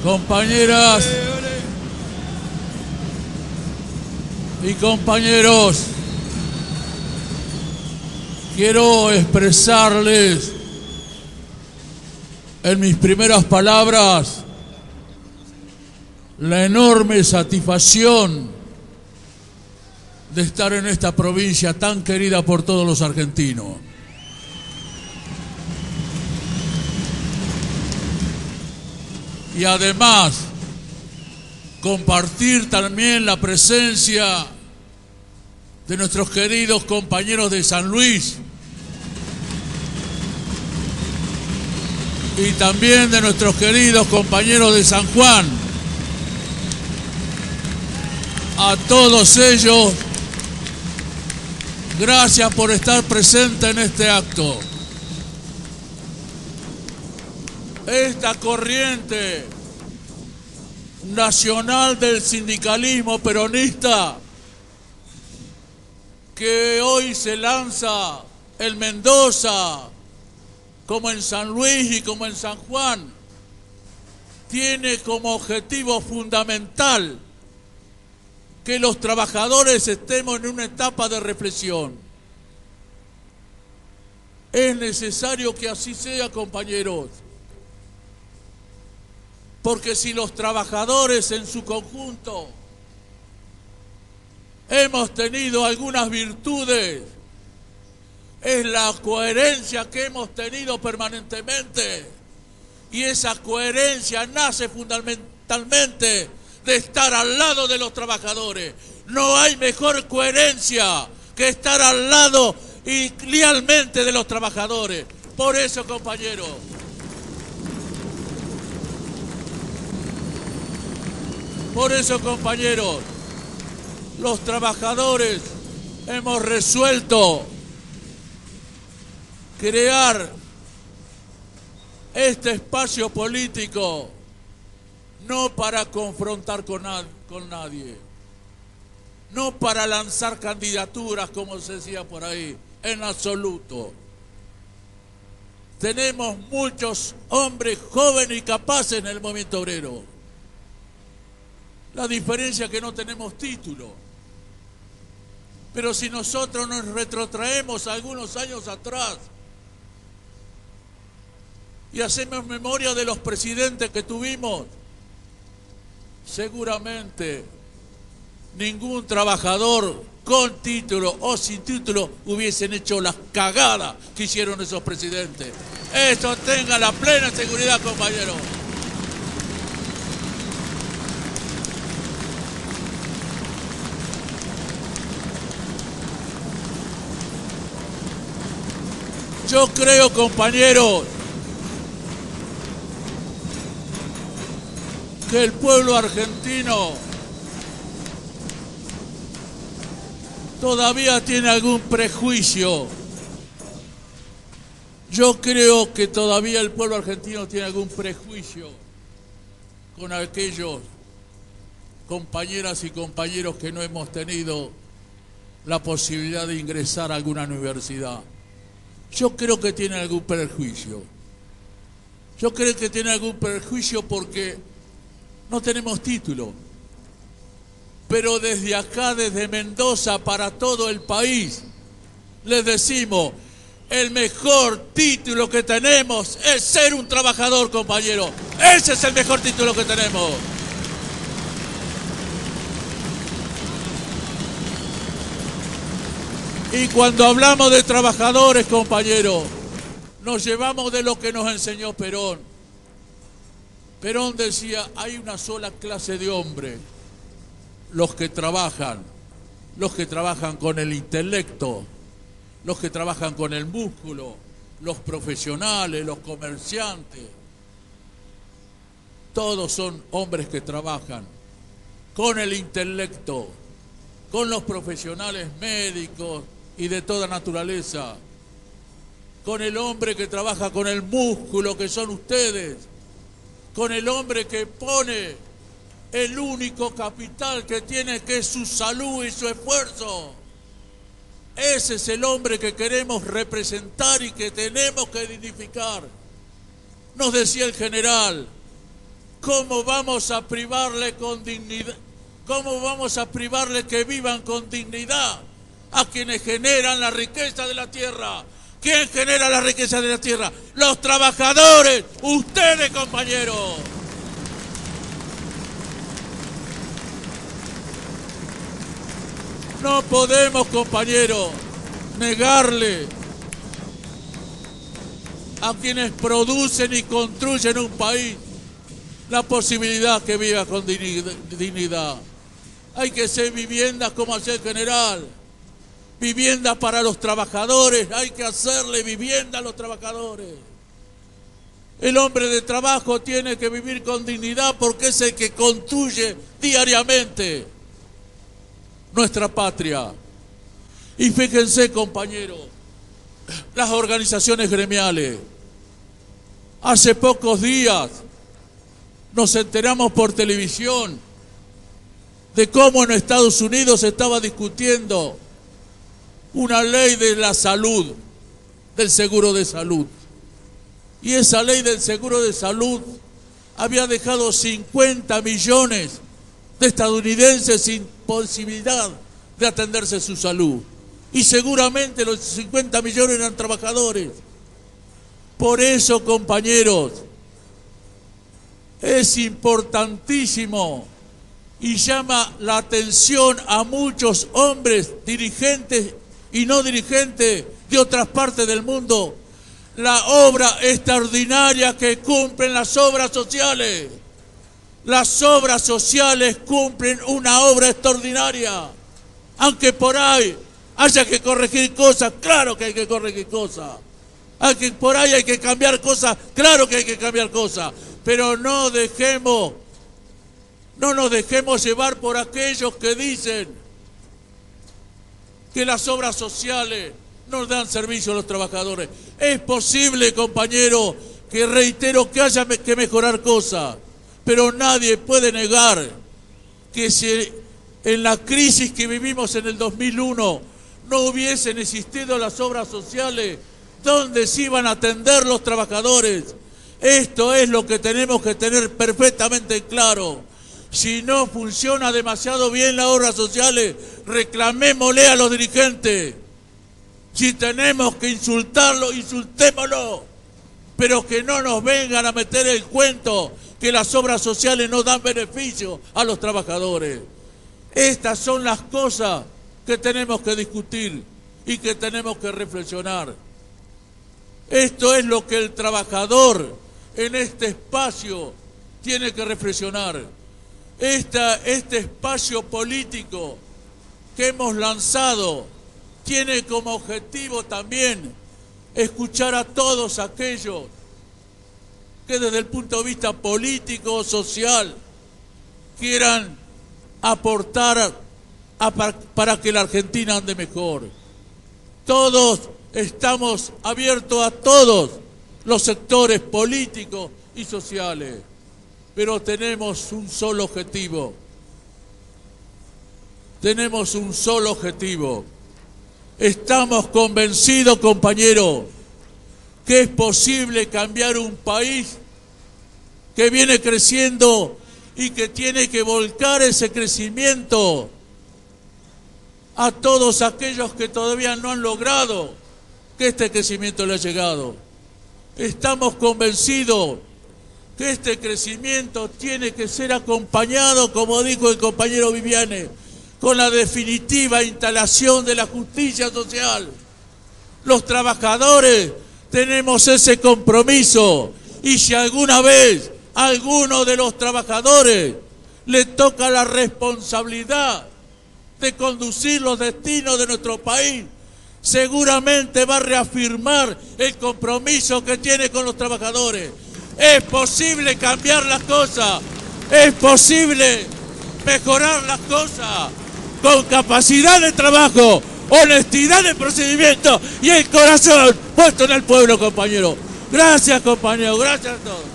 Compañeras y compañeros, quiero expresarles en mis primeras palabras la enorme satisfacción de estar en esta provincia tan querida por todos los argentinos. Y además, compartir también la presencia de nuestros queridos compañeros de San Luis y también de nuestros queridos compañeros de San Juan. A todos ellos, gracias por estar presentes en este acto. Esta corriente nacional del sindicalismo peronista que hoy se lanza en Mendoza, como en San Luis y como en San Juan, tiene como objetivo fundamental que los trabajadores estemos en una etapa de reflexión. Es necesario que así sea, compañeros, porque si los trabajadores en su conjunto hemos tenido algunas virtudes, es la coherencia que hemos tenido permanentemente, y esa coherencia nace fundamentalmente de estar al lado de los trabajadores. No hay mejor coherencia que estar al lado y lealmente de los trabajadores. Por eso, compañeros, los trabajadores hemos resuelto crear este espacio político no para confrontar con nadie, no para lanzar candidaturas, como se decía por ahí, en absoluto. Tenemos muchos hombres jóvenes y capaces en el movimiento obrero. La diferencia es que no tenemos título. Pero si nosotros nos retrotraemos algunos años atrás y hacemos memoria de los presidentes que tuvimos, seguramente ningún trabajador con título o sin título hubiesen hecho las cagadas que hicieron esos presidentes. Eso tenga la plena seguridad, compañeros. Yo creo, compañeros, que el pueblo argentino todavía tiene algún prejuicio. Yo creo que todavía el pueblo argentino tiene algún prejuicio con aquellos compañeras y compañeros que no hemos tenido la posibilidad de ingresar a alguna universidad. Yo creo que tiene algún prejuicio. Yo creo que tiene algún prejuicio porque no tenemos título. Pero desde acá, desde Mendoza para todo el país, les decimos, el mejor título que tenemos es ser un trabajador, compañero. Ese es el mejor título que tenemos. Y cuando hablamos de trabajadores, compañeros, nos llevamos de lo que nos enseñó Perón. Perón decía, hay una sola clase de hombres, los que trabajan con el intelecto, los que trabajan con el músculo, los profesionales, los comerciantes. Todos son hombres que trabajan con el intelecto, con los profesionales médicos y de toda naturaleza, con el hombre que trabaja con el músculo, que son ustedes, con el hombre que pone el único capital que tiene, que es su salud y su esfuerzo. Ese es el hombre que queremos representar y que tenemos que dignificar. Nos decía el general, ¿cómo vamos a privarle con dignidad? ¿Cómo vamos a privarle que vivan con dignidad a quienes generan la riqueza de la tierra? ¿Quién genera la riqueza de la tierra? Los trabajadores, ustedes, compañeros. No podemos, compañeros, negarle a quienes producen y construyen un país la posibilidad que viva con dignidad. Hay que hacer viviendas como hace el general. Vivienda para los trabajadores, hay que hacerle vivienda a los trabajadores. El hombre de trabajo tiene que vivir con dignidad porque es el que construye diariamente nuestra patria. Y fíjense, compañeros, las organizaciones gremiales. Hace pocos días nos enteramos por televisión de cómo en Estados Unidos se estaba discutiendo una ley de la salud, del seguro de salud. Y esa ley del seguro de salud había dejado 50 millones de estadounidenses sin posibilidad de atenderse su salud. Y seguramente los 50 millones eran trabajadores. Por eso, compañeros, es importantísimo y llama la atención a muchos hombres, dirigentes y no dirigentes de otras partes del mundo, la obra extraordinaria que cumplen las obras sociales. Las obras sociales cumplen una obra extraordinaria. Aunque por ahí haya que corregir cosas, claro que hay que corregir cosas. Aunque por ahí hay que cambiar cosas, claro que hay que cambiar cosas. Pero no nos dejemos llevar por aquellos que dicen que las obras sociales no dan servicio a los trabajadores. Es posible, compañero, que reitero que haya que mejorar cosas, pero nadie puede negar que si en la crisis que vivimos en el 2001 no hubiesen existido las obras sociales, ¿dónde se iban a atender los trabajadores? Esto es lo que tenemos que tener perfectamente claro. Si no funciona demasiado bien las obras sociales, reclamémosle a los dirigentes. Si tenemos que insultarlo, insultémoslo. Pero que no nos vengan a meter el cuento que las obras sociales no dan beneficio a los trabajadores. Estas son las cosas que tenemos que discutir y que tenemos que reflexionar. Esto es lo que el trabajador en este espacio tiene que reflexionar. Este espacio político que hemos lanzado tiene como objetivo también escuchar a todos aquellos que desde el punto de vista político o social quieran aportar para que la Argentina ande mejor. Todos estamos abiertos a todos los sectores políticos y sociales, pero tenemos un solo objetivo. Tenemos un solo objetivo. Estamos convencidos, compañeros, que es posible cambiar un país que viene creciendo y que tiene que volcar ese crecimiento a todos aquellos que todavía no han logrado que este crecimiento le ha llegado. Estamos convencidos que este crecimiento tiene que ser acompañado, como dijo el compañero Viviane, con la definitiva instalación de la justicia social. Los trabajadores tenemos ese compromiso, y si alguna vez a alguno de los trabajadores le toca la responsabilidad de conducir los destinos de nuestro país, seguramente va a reafirmar el compromiso que tiene con los trabajadores. Es posible cambiar las cosas, es posible mejorar las cosas con capacidad de trabajo, honestidad de procedimiento y el corazón puesto en el pueblo, compañero. Gracias, compañero, gracias a todos.